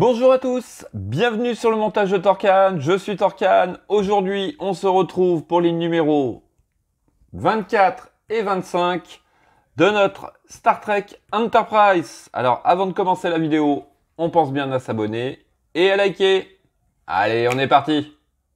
Bonjour à tous, bienvenue sur le montage de Torcan, je suis Torcan. Aujourd'hui, on se retrouve pour les numéros 24 et 25 de notre Star Trek Enterprise. Alors, avant de commencer la vidéo, on pense bien à s'abonner et à liker. Allez, on est parti.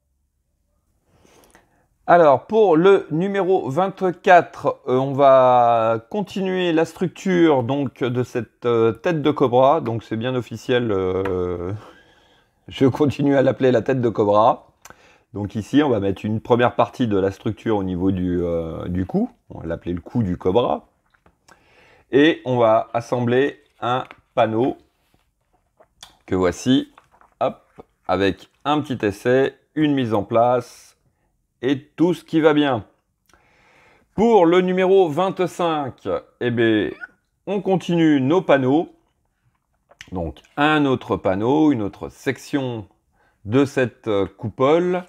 Alors, pour le numéro 24, on va continuer la structure donc, de cette tête de cobra. Donc, c'est bien officiel. Je continue à l'appeler la tête de cobra. Donc ici, on va mettre une première partie de la structure au niveau du cou. On va l'appeler le cou du cobra. Et on va assembler un panneau que voici. Hop, avec un petit essai, une mise en place. Et tout ce qui va bien. Pour le numéro 25, eh bien, on continue nos panneaux. Donc, un autre panneau, une autre section de cette coupole.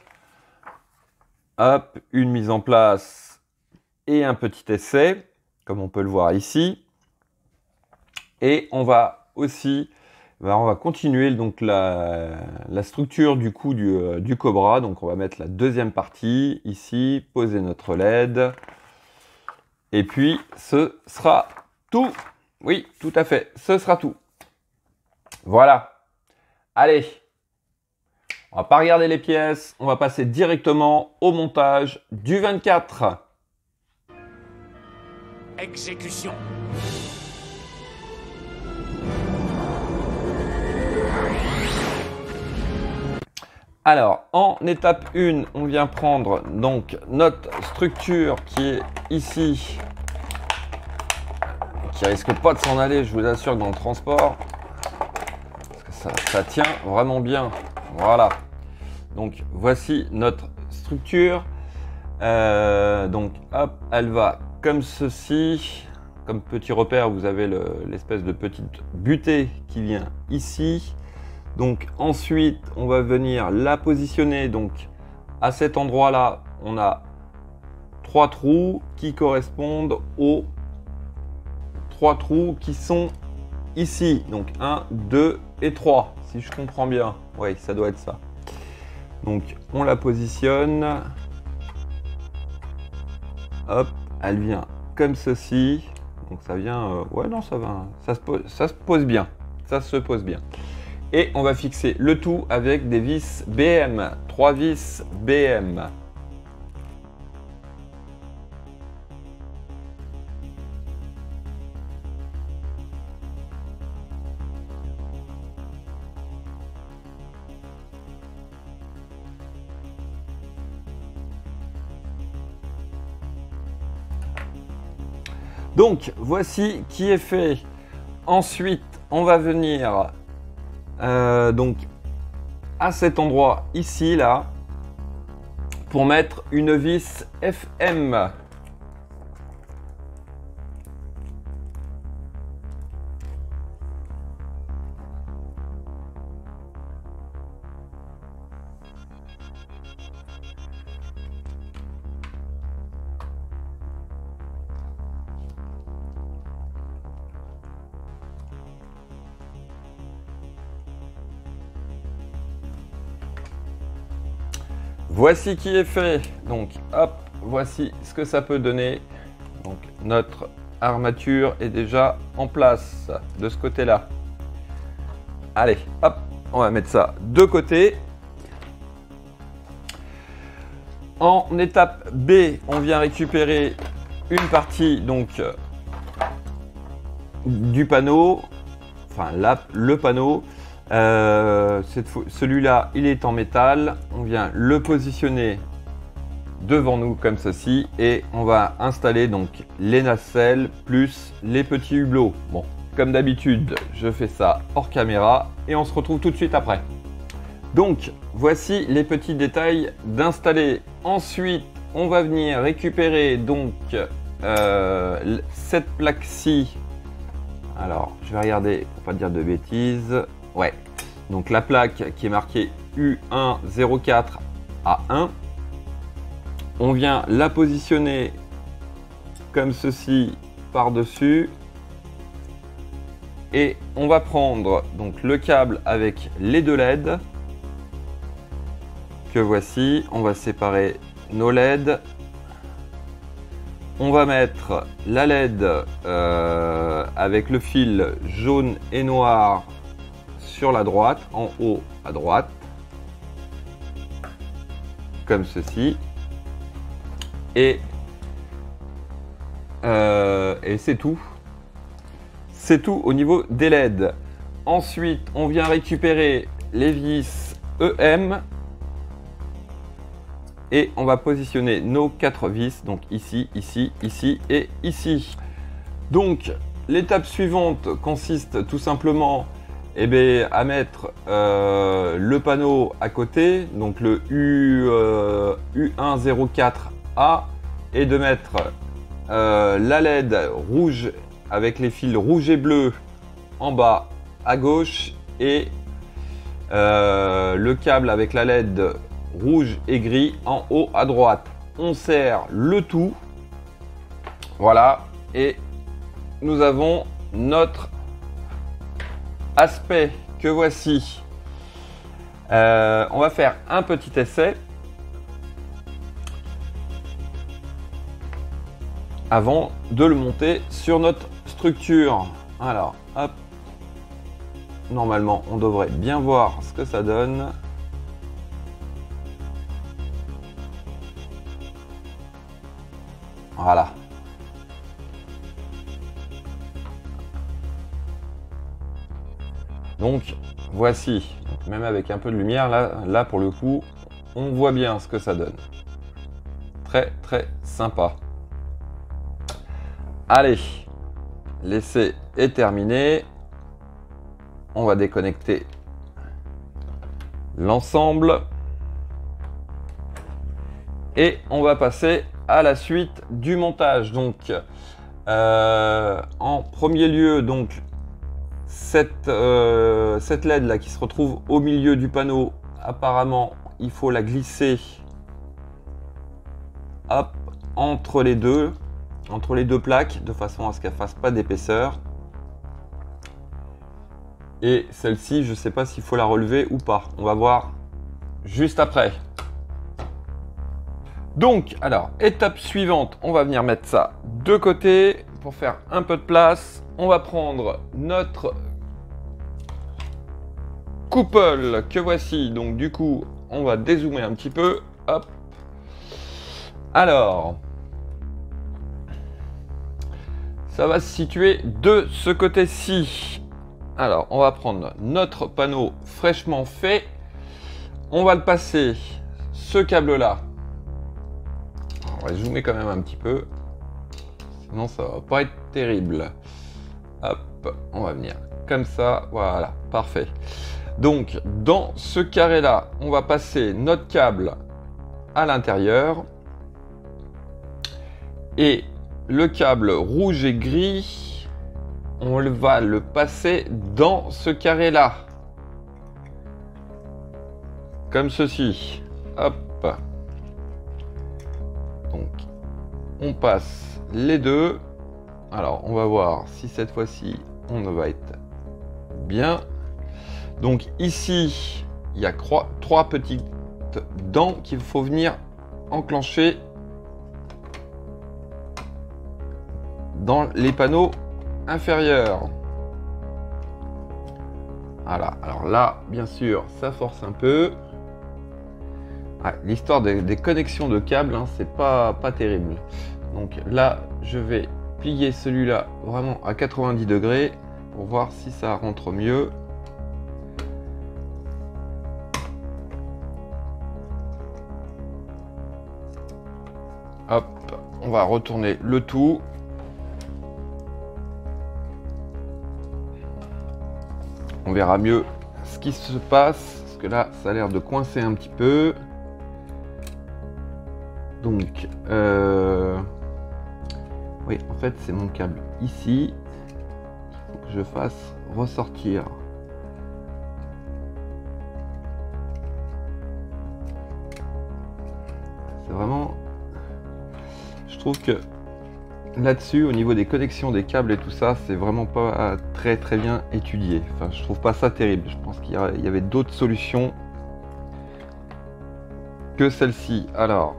Hop, une mise en place et un petit essai, comme on peut le voir ici. Et on va aussi... on va continuer donc la structure du cou du cobra. Donc on va mettre la deuxième partie ici, poser notre LED. Et puis ce sera tout. Oui, tout à fait, ce sera tout. Voilà. Allez, on va pas regarder les pièces, on va passer directement au montage du 24. Exécution. Alors, en étape 1, on vient prendre donc notre structure qui est ici, qui risque pas de s'en aller, je vous assure, dans le transport, parce que ça tient vraiment bien. Voilà. Donc, voici notre structure. Donc, hop, elle va comme ceci. Comme petit repère, vous avez l'espèce de petite butée qui vient ici. Donc ensuite, on va venir la positionner. Donc à cet endroit-là, on a 3 trous qui correspondent aux 3 trous qui sont ici. Donc 1, 2 et 3, si je comprends bien. Oui, ça doit être ça. Donc on la positionne. Hop, elle vient comme ceci. Donc ça vient... ouais, non, ça va. Ça se pose bien. Ça se pose bien. Et on va fixer le tout avec des vis BM, 3 vis BM. Donc, voici qui est fait. Ensuite, on va venir... donc à cet endroit ici là pour mettre une vis FM. Voici qui est fait. Donc hop, voici ce que ça peut donner. Donc notre armature est déjà en place de ce côté-là. Allez, hop, on va mettre ça de côté. En étape B, on vient récupérer une partie donc du panneau, enfin le panneau. Celui-là, il est en métal. On vient le positionner devant nous comme ceci et on va installer donc les nacelles plus les petits hublots. Bon, comme d'habitude, je fais ça hors caméra et on se retrouve tout de suite après. Donc, voici les petits détails d'installer. Ensuite, on va venir récupérer donc cette plaque-ci. Alors, je vais regarder pour pas dire de bêtises. Ouais, donc la plaque qui est marquée U104A1. On vient la positionner comme ceci par-dessus. Et on va prendre donc le câble avec les deux LED que voici. On va séparer nos LED. On va mettre la LED avec le fil jaune et noir sur la droite, en haut à droite, comme ceci. Et c'est tout. C'est tout au niveau des LED. Ensuite, on vient récupérer les vis EM et on va positionner nos 4 vis, donc ici, ici, ici et ici. Donc, l'étape suivante consiste tout simplement à mettre le panneau à côté, donc le U104A, et de mettre la LED rouge avec les fils rouge et bleu en bas à gauche et le câble avec la LED rouge et gris en haut à droite. On serre le tout, voilà, et nous avons notre aspect que voici. On va faire un petit essai avant de le monter sur notre structure. Alors, hop, normalement on devrait bien voir ce que ça donne. Voilà. Donc voici, même avec un peu de lumière, là pour le coup, on voit bien ce que ça donne. Très très sympa. Allez, l'essai est terminé. On va déconnecter l'ensemble. Et on va passer à la suite du montage. Donc, en premier lieu, donc cette LED là qui se retrouve au milieu du panneau, apparemment, il faut la glisser, hop, entre les deux plaques, de façon à ce qu'elle fasse pas d'épaisseur. Et celle-ci, je sais pas s'il faut la relever ou pas. On va voir juste après. Donc, alors, étape suivante, on va venir mettre ça de côté pour faire un peu de place. On va prendre notre couple que voici. Donc, du coup, on va dézoomer un petit peu. Hop. Alors, ça va se situer de ce côté-ci. Alors, on va prendre notre panneau fraîchement fait. On va le passer, ce câble-là. On va zoomer quand même un petit peu. Sinon, ça va pas être terrible. Hop, on va venir comme ça. Voilà, parfait. Donc, dans ce carré-là, on va passer notre câble à l'intérieur. Et le câble rouge et gris, on va le passer dans ce carré-là. Comme ceci. Hop. Donc, on passe les deux. Alors, on va voir si cette fois-ci, on va être bien. Donc, ici, il y a trois petites dents qu'il faut venir enclencher dans les panneaux inférieurs. Voilà. Alors là, bien sûr, ça force un peu. Ah, l'histoire des connexions de câbles, hein, c'est pas terrible. Donc là, je vais plier celui-là vraiment à 90 degrés pour voir si ça rentre mieux. Hop, on va retourner le tout. On verra mieux ce qui se passe, parce que là, ça a l'air de coincer un petit peu. Donc, oui, en fait, c'est mon câble ici. Il faut que je fasse ressortir. C'est vraiment... Je trouve que là-dessus, au niveau des connexions des câbles et tout ça, c'est vraiment pas très bien étudié. Enfin, je trouve pas ça terrible. Je pense qu'il y avait d'autres solutions que celle-ci. Alors,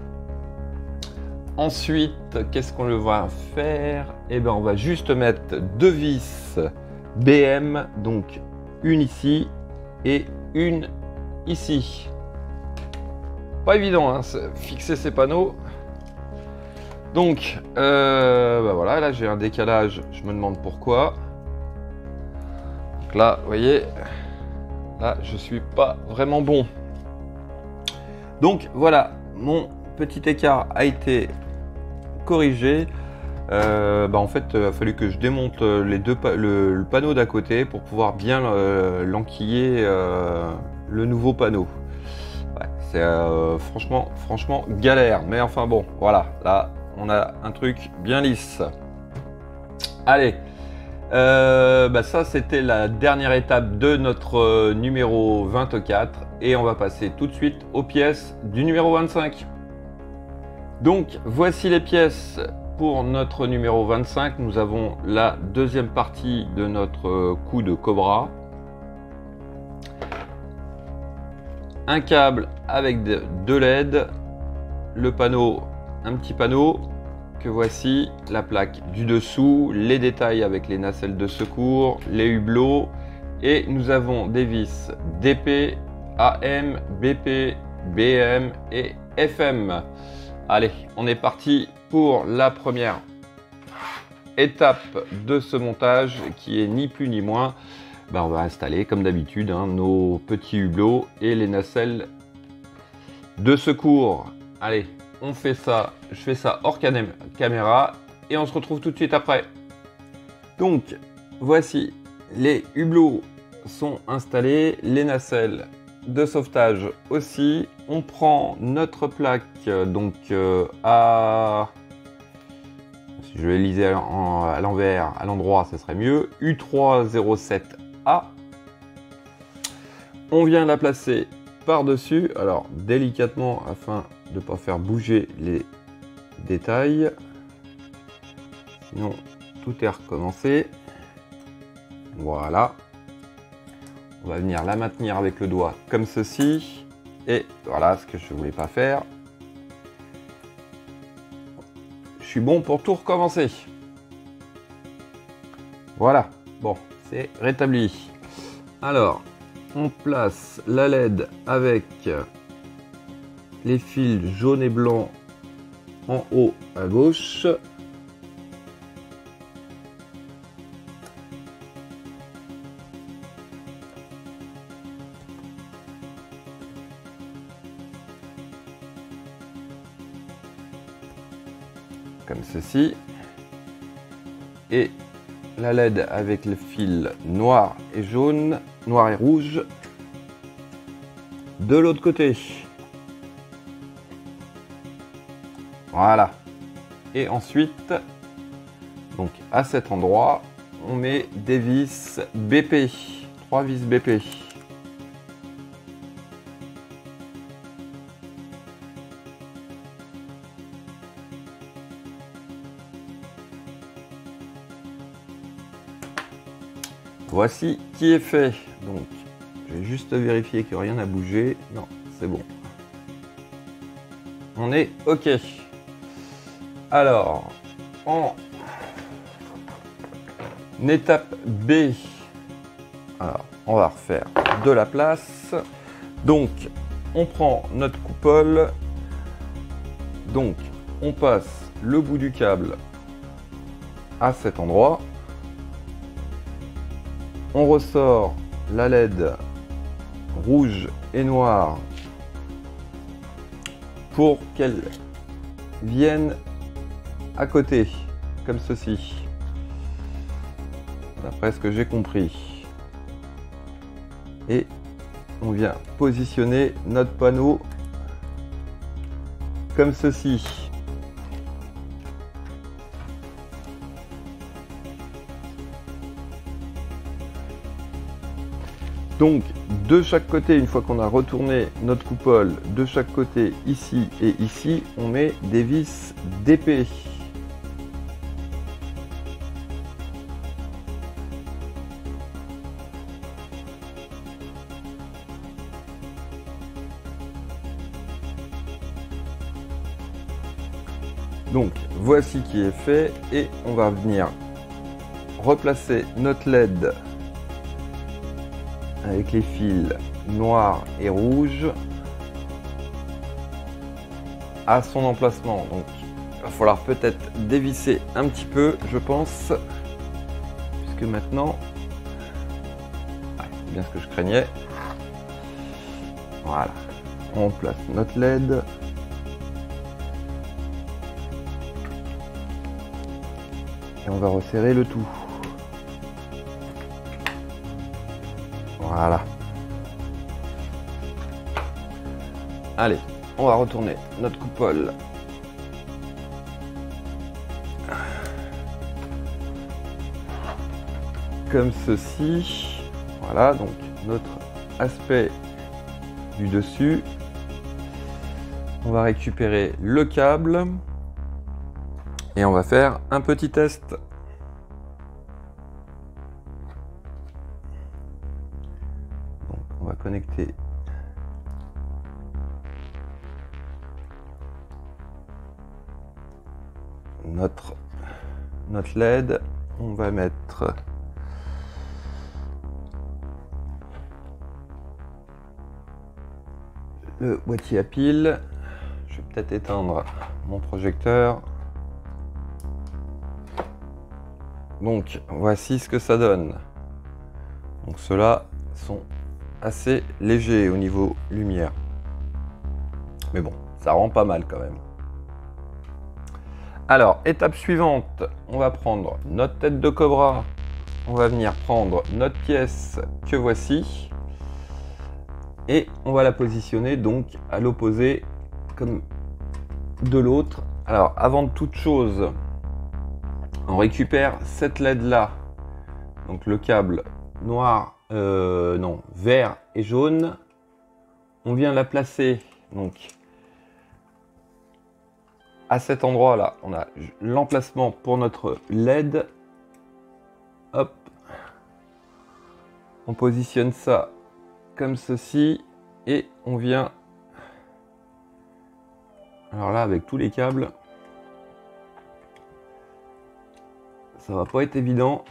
ensuite, qu'est-ce qu'on va faire? Eh ben, on va juste mettre 2 vis BM, donc une ici et une ici. Pas évident, hein, fixer ces panneaux. Donc, bah voilà, là j'ai un décalage, je me demande pourquoi. Donc là, vous voyez, là je suis pas vraiment bon. Donc voilà, mon petit écart a été corrigé. En fait, il a fallu que je démonte le panneau d'à côté pour pouvoir bien l'enquiller le nouveau panneau. Ouais, c'est franchement galère, mais enfin bon, voilà, là on a un truc bien lisse. Allez, ça c'était la dernière étape de notre numéro 24 et on va passer tout de suite aux pièces du numéro 25. Donc voici les pièces pour notre numéro 25. Nous avons la deuxième partie de notre coup de Cobra. Un câble avec 2 LED, le panneau, un petit panneau que voici, la plaque du dessous, les détails avec les nacelles de secours, les hublots et nous avons des vis DP, AM, BP, BM et FM. Allez, on est parti pour la première étape de ce montage qui est ni plus ni moins. On va installer comme d'habitude nos petits hublots et les nacelles de secours. Allez, on fait ça, je fais ça hors caméra et on se retrouve tout de suite après. Donc voici, les hublots sont installés, les nacelles de sauvetage aussi. On prend notre plaque donc à, si je vais liser à l'envers, à l'endroit, ce serait mieux, U307A. On vient la placer par-dessus, alors délicatement afin de ne pas faire bouger les détails, sinon tout est recommencé. Voilà, on va venir la maintenir avec le doigt comme ceci, et voilà ce que je voulais pas faire. Je suis bon pour tout recommencer. Voilà, bon, c'est rétabli. Alors, on place la LED avec les fils jaunes et blancs en haut à gauche. Comme ceci. Et la LED avec le fil noir et jaune, noir et rouge de l'autre côté. Voilà. Et ensuite, donc à cet endroit, on met des vis BP, 3 vis BP. Voici qui est fait. Donc, je vais juste vérifier que rien n'a bougé. Non, c'est bon. On est OK. Alors, en étape B, alors, on va refaire de la place. Donc, on prend notre coupole. Donc, on passe le bout du câble à cet endroit. On ressort la LED rouge et noire pour qu'elle vienne à côté, comme ceci, d'après ce que j'ai compris. Et on vient positionner notre panneau comme ceci. Donc de chaque côté, une fois qu'on a retourné notre coupole, de chaque côté, ici et ici, on met des vis d'épée. Donc voici qui est fait et on va venir replacer notre LED avec les fils noirs et rouges à son emplacement. Donc il va falloir peut-être dévisser un petit peu, je pense, puisque maintenant, c'est bien ce que je craignais. Voilà, on place notre LED. Et on va resserrer le tout. Voilà. Allez, on va retourner notre coupole. Comme ceci. Voilà, donc notre aspect du dessus. On va récupérer le câble. Et on va faire un petit test. Donc, on va connecter notre LED. On va mettre le boîtier à piles. Je vais peut-être éteindre mon projecteur. Donc voici ce que ça donne. Donc ceux-là sont assez légers au niveau lumière. Mais bon, ça rend pas mal quand même. Alors, étape suivante, on va prendre notre tête de cobra. On va venir prendre notre pièce que voici. Et on va la positionner donc à l'opposé comme de l'autre. Alors, avant de toute chose, on récupère cette LED là, donc le câble noir, vert et jaune. On vient la placer donc à cet endroit là. On a l'emplacement pour notre LED. Hop, on positionne ça comme ceci et on vient. Alors là, avec tous les câbles, ça va pas être évident.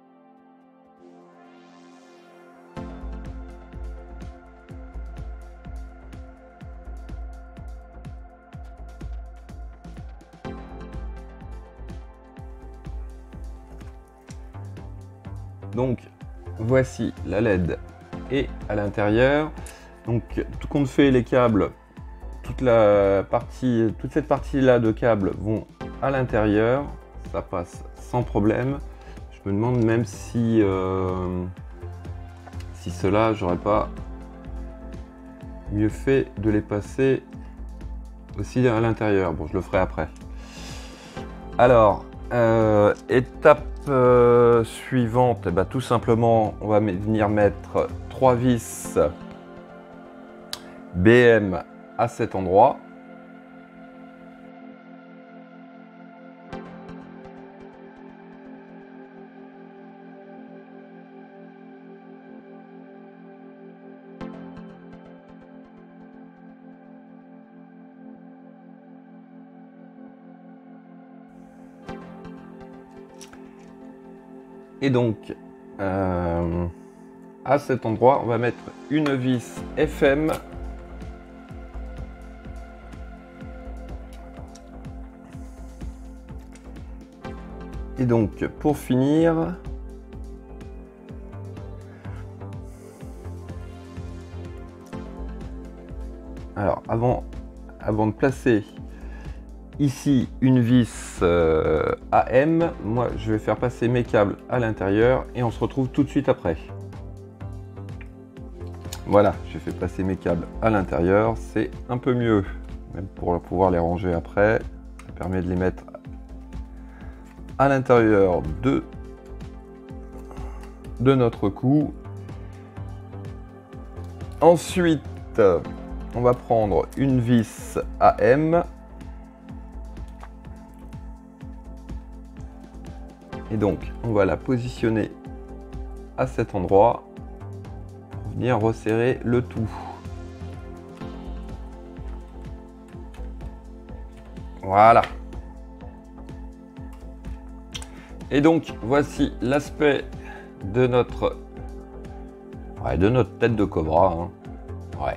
Donc voici la LED et à l'intérieur. Donc tout compte fait, les câbles, toute cette partie là de câbles vont à l'intérieur. Ça passe sans problème. Je me demande même si cela, j'aurais pas mieux fait de les passer aussi à l'intérieur. Bon, je le ferai après. Alors, étape suivante, tout simplement, on va venir mettre 3 vis BM à cet endroit. Et donc, à cet endroit, on va mettre une vis FM. Et donc, pour finir, alors avant de placer ici une vis AM, moi je vais faire passer mes câbles à l'intérieur et on se retrouve tout de suite après. Voilà, j'ai fait passer mes câbles à l'intérieur, c'est un peu mieux, même pour pouvoir les ranger après. Ça permet de les mettre à l'intérieur de notre cou. Ensuite, on va prendre une vis AM. Et donc, on va la positionner à cet endroit pour venir resserrer le tout. Voilà. Et donc, voici l'aspect de notre tête de cobra. Hein. Ouais.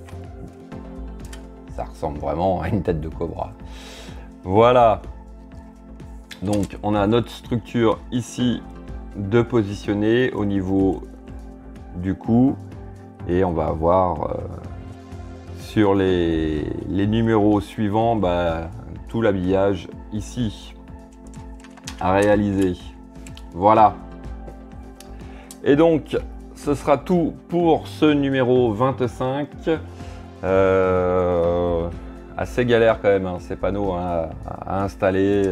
Ça ressemble vraiment à une tête de cobra. Voilà. Donc, on a notre structure ici de positionner au niveau du cou. Et on va avoir sur les numéros suivants tout l'habillage ici à réaliser. Voilà. Et donc, ce sera tout pour ce numéro 25. Assez galère quand même, hein, ces panneaux hein, à installer.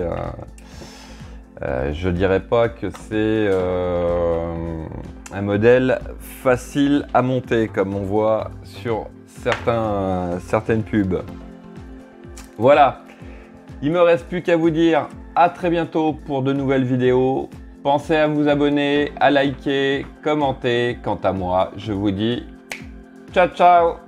Je dirais pas que c'est un modèle facile à monter comme on voit sur certaines pubs. Voilà, il me reste plus qu'à vous dire à très bientôt pour de nouvelles vidéos. Pensez à vous abonner, à liker, commenter. Quant à moi, je vous dis ciao ciao.